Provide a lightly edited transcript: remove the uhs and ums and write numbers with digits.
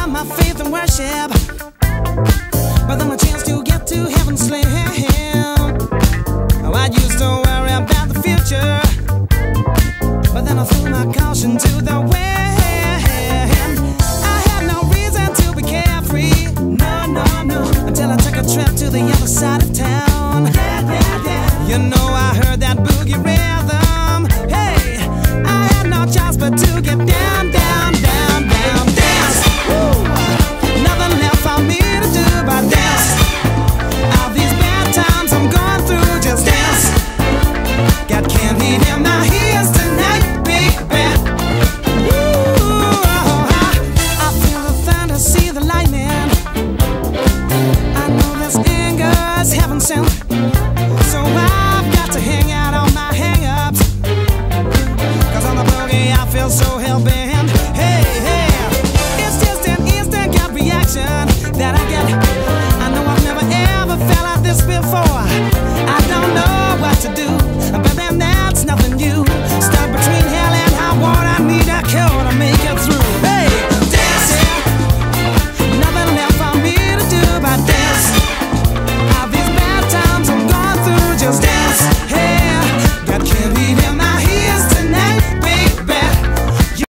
my faith and worship, but then a chance to get to heaven slim. Oh, I used to worry about the future, but then I threw my caution to the wind. I had no reason to be carefree, no, no, no, until I took a trip to the other side of town. Yeah, yeah, yeah. You know I heard that boogie rhythm. Hey, I had no choice but to get down, down, down, down, dance. Woo. Nothing left for me to do but dance. All these bad times I'm going through, just dance. Got candy in my ears tonight, baby. Woo. I feel the thunder, see the lightning. I know this anger is heaven sent, so I've got to hang out on my hang-ups, 'cause on the boogie I feel so hell-bent. Hey, hey, it's just an instant gut reaction that I get. I know I've never ever felt like this before. I don't know what to do,